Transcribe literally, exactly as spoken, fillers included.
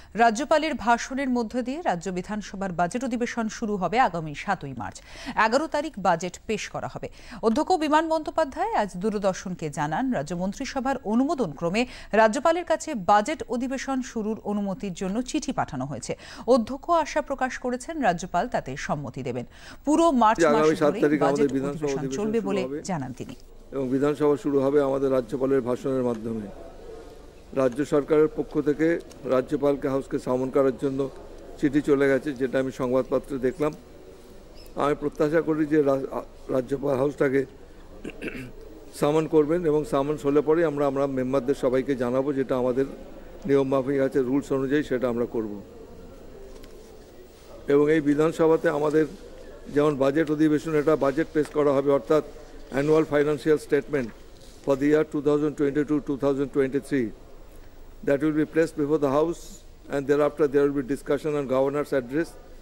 রাজ্যপালের ভাষণের মধ্য দিয়ে রাজ্য বিধানসভার বাজেট অধিবেশন শুরু হবে আগামী সাতই মার্চ। এগারো তারিখ বাজেট পেশ করা হবে। অধ্যক্ষ বিমান বন্দ্যোপাধ্যায় আজ দূরদর্শনকে জানান, রাজ্য মন্ত্রিসভার অনুমোদন ক্রমে রাজ্যপালের কাছে বাজেট অধিবেশন শুরুর অনুমতির জন্য চিঠি পাঠানো হয়েছে। অধ্যক্ষ আশা প্রকাশ করেছেন রাজ্যপাল তাতে সম্মতি দেবেন। পুরো মার্চ মাস ধরে বাজেট অধিবেশন চলবে বলে জানান তিনি। এবং বিধানসভা শুরু হবে আমাদের রাজ্যপালের ভাষণের মাধ্যমে। রাজ্য সরকারের পক্ষ থেকে রাজ্যপালকে হাউসকে সামন করার জন্য চিঠি চলে গেছে, যেটা আমি সংবাদপত্রে দেখলাম। আমি প্রত্যাশা করি যে রাজ্যপাল হাউসটাকে সামন করবেন এবং সামন্স হলে পরে আমরা আমরা মেম্বারদের সবাইকে জানাবো, যেটা আমাদের নিয়ম মাফিক আছে, রুলস অনুযায়ী সেটা আমরা করব। এবং এই বিধানসভাতে আমাদের যেমন বাজেট অধিবেশন, এটা বাজেট পেশ করা হবে, অর্থাৎ annual financial statement for the year two thousand twenty-two to two thousand twenty-three. That will be placed before the House, and thereafter there will be discussion on Governor's address